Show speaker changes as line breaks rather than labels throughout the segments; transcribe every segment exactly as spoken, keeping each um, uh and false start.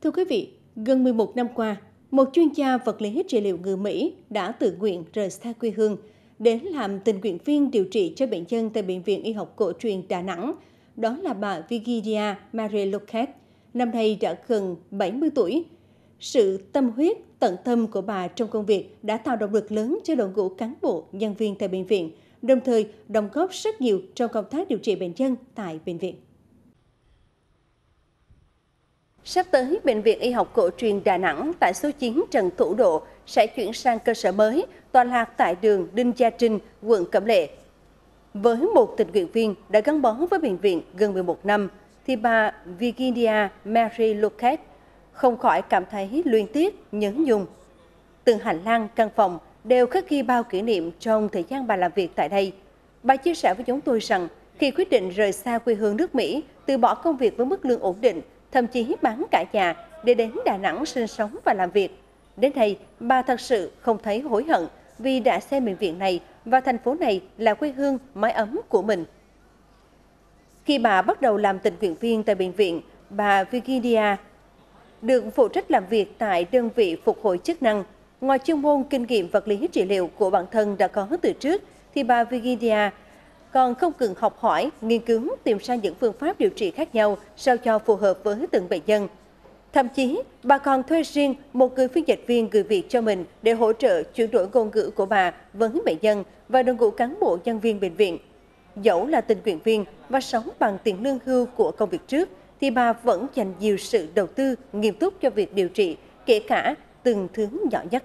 Thưa quý vị, gần mười một năm qua, một chuyên gia vật lý trị liệu người Mỹ đã tự nguyện rời xa quê hương đến làm tình nguyện viên điều trị cho bệnh nhân tại Bệnh viện Y học cổ truyền Đà Nẵng. Đó là bà Virginia Mary Lockhart, năm nay đã gần bảy mươi tuổi. Sự tâm huyết, tận tâm của bà trong công việc đã tạo động lực lớn cho đội ngũ cán bộ, nhân viên tại bệnh viện, đồng thời đóng góp rất nhiều trong công tác điều trị bệnh nhân tại bệnh viện. Sắp tới, Bệnh viện Y học cổ truyền Đà Nẵng tại số chín Trần Thủ Độ sẽ chuyển sang cơ sở mới, tọa lạc tại đường Đinh Gia Trinh, quận Cẩm Lệ. Với một tình nguyện viên đã gắn bó với bệnh viện gần mười một năm, thì bà Virginia Mary Lockhart không khỏi cảm thấy luyến tiếc, nhớ nhung. Từng hành lang, căn phòng đều khắc ghi bao kỷ niệm trong thời gian bà làm việc tại đây. Bà chia sẻ với chúng tôi rằng, khi quyết định rời xa quê hương nước Mỹ, từ bỏ công việc với mức lương ổn định, thậm chí bán cả nhà để đến Đà Nẵng sinh sống và làm việc. Đến nay, bà thật sự không thấy hối hận vì đã xem bệnh viện này và thành phố này là quê hương mái ấm của mình. Khi bà bắt đầu làm tình nguyện viên tại bệnh viện, bà Virginia được phụ trách làm việc tại đơn vị phục hồi chức năng. Ngoài chuyên môn kinh nghiệm vật lý trị liệu của bản thân đã có từ trước, thì bà Virginia còn không ngừng học hỏi, nghiên cứu, tìm ra những phương pháp điều trị khác nhau sao cho phù hợp với từng bệnh nhân. Thậm chí, bà còn thuê riêng một người phiên dịch viên người Việt cho mình để hỗ trợ chuyển đổi ngôn ngữ của bà với bệnh nhân và đội ngũ cán bộ nhân viên bệnh viện. Dẫu là tình nguyện viên và sống bằng tiền lương hưu của công việc trước, thì bà vẫn dành nhiều sự đầu tư nghiêm túc cho việc điều trị, kể cả từng thứ nhỏ nhất.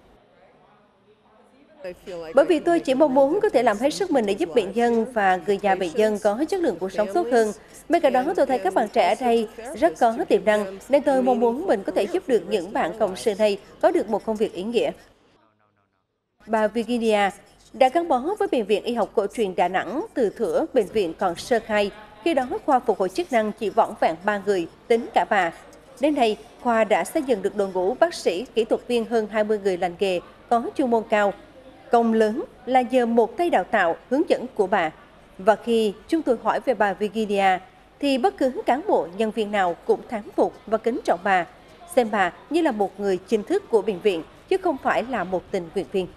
Bởi vì tôi chỉ mong muốn có thể làm hết sức mình để giúp bệnh nhân và người nhà bệnh nhân có chất lượng cuộc sống tốt hơn. Bên cạnh đó, tôi thấy các bạn trẻ ở đây rất có tiềm năng, nên tôi mong muốn mình có thể giúp được những bạn cộng sự này có được một công việc ý nghĩa. Bà Virginia đã gắn bó với Bệnh viện Y học cổ truyền Đà Nẵng từ thuở bệnh viện còn sơ khai, khi đó khoa phục hồi chức năng chỉ vỏn vẹn ba người, tính cả bà. Đến nay, khoa đã xây dựng được đội ngũ bác sĩ, kỹ thuật viên hơn hai mươi người lành nghề, có chuyên môn cao. Công lớn là nhờ một tay đào tạo, hướng dẫn của bà. Và khi chúng tôi hỏi về bà Virginia, thì bất cứ cán bộ, nhân viên nào cũng thán phục và kính trọng bà, xem bà như là một người chính thức của bệnh viện, chứ không phải là một tình nguyện viên.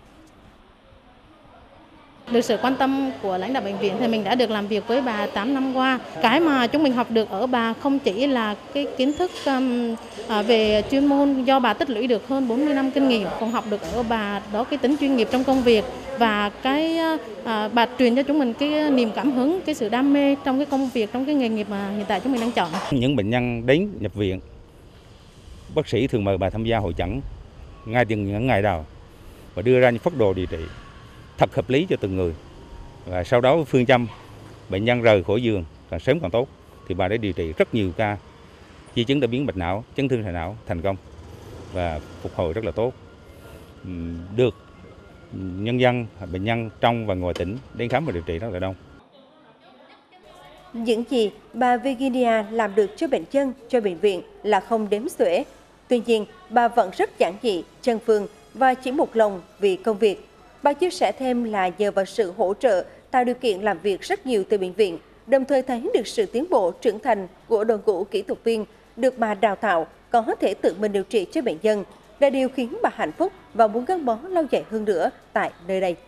Được sự quan tâm của lãnh đạo bệnh viện thì mình đã được làm việc với bà tám năm qua. Cái mà chúng mình học được ở bà không chỉ là cái kiến thức um, về chuyên môn do bà tích lũy được hơn bốn mươi năm kinh nghiệm, còn học được ở bà đó cái tính chuyên nghiệp trong công việc và cái uh, bà truyền cho chúng mình cái niềm cảm hứng, cái sự đam mê trong cái công việc, trong cái nghề nghiệp mà hiện tại chúng mình đang chọn.
Những bệnh nhân đến nhập viện, bác sĩ thường mời bà tham gia hội chẩn ngay từ những ngày đầu và đưa ra những phác đồ điều trị thật hợp lý cho từng người, và sau đó phương châm bệnh nhân rời khỏi giường càng sớm càng tốt, thì bà đã điều trị rất nhiều ca di chứng đa biến mạch não, chấn thương sọ não thành công và phục hồi rất là tốt, được nhân dân, bệnh nhân trong và ngoài tỉnh đến khám và điều trị rất là đông.
Những gì bà Virginia làm được cho bệnh nhân, cho bệnh viện là không đếm xuể. Tuy nhiên, bà vẫn rất giản dị, chân phương và chỉ một lòng vì công việc. Bà chia sẻ thêm là nhờ vào sự hỗ trợ, tạo điều kiện làm việc rất nhiều từ bệnh viện, đồng thời thấy được sự tiến bộ trưởng thành của đội ngũ kỹ thuật viên được bà đào tạo có thể tự mình điều trị cho bệnh nhân, là điều khiến bà hạnh phúc và muốn gắn bó lâu dài hơn nữa tại nơi đây.